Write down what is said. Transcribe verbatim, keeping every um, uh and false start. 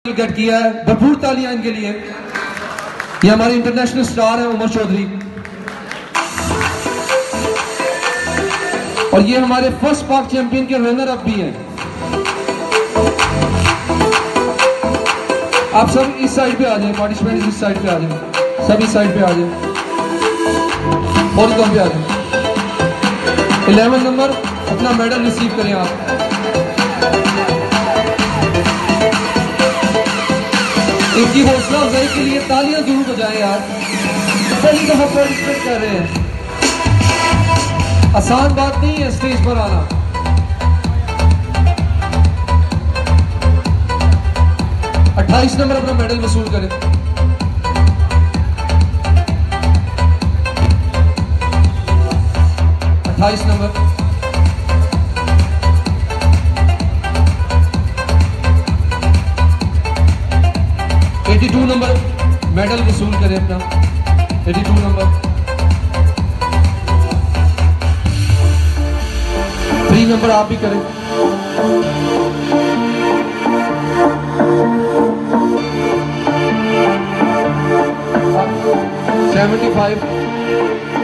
Gate किया है, भरपूर तालियां इनके लिए। ये हमारे इंटरनेशनल स्टार हैं उमर चौधरी, और ये हमारे फर्स्ट पाक चैंपियन के रनर अप भी हैं। आप सब इस साइड पे आ जाएं, पार्टिसिपेंट्स इस साइड पे आ जाएं, सब इस साइड पे आ जाएं, और कम पे आ जाएं। इलेवन नंबर अपना मेडल रिसीव करें आप। इनकी हौसला अफजाई के लिए तालियां जरूर बजाएं यार, पहली दफा पार्टिसिपेट कर रहे हैं। आसान बात नहीं है स्टेज पर आना। अट्ठाईस नंबर अपना मेडल वसूल करें। अट्ठाईस नंबर, बयासी नंबर मेडल वसूल करें अपना। बयासी नंबर, थ्री नंबर आप भी करें। Seventy five,